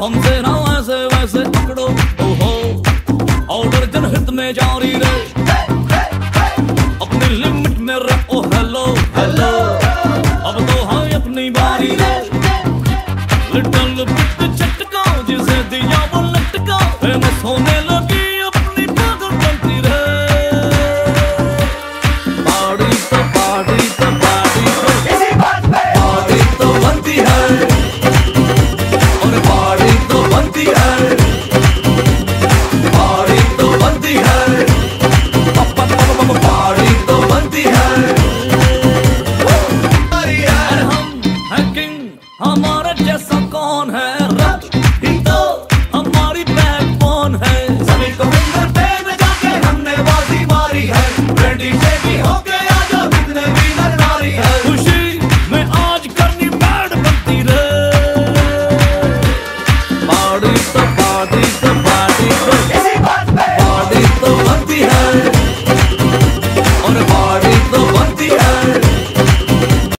हमसे ना ऐसे वैसे पकड़ो, ओहो ऑर्डर जनहित में जारी रहे, अपनी लिमिट में रहो, हेलो हेलो अब तो है अपनी बारी रे। लिटिल बिट झटका जिसे दिया वो लटका, फेमस होने लगी अपनी पागल बनती रे। पार्टी तो पार्टी तो पार्टी तो इसी बात पे पार्टी तो बनती है, और पार्टी तो बनती है, पार्टी तो बनती है, पार्टी तो बनती है। हमारा जैसा कौन है, रब ही तो हमारी बैकबोन है। सभी को फिंगर पे में जाके हमने बाजी मारी है, रेडी शेडी होके आजा कितने भी नर नारी है। खुशी में आज करनी बैड बनती रे, पार्टी तो पार्टी तो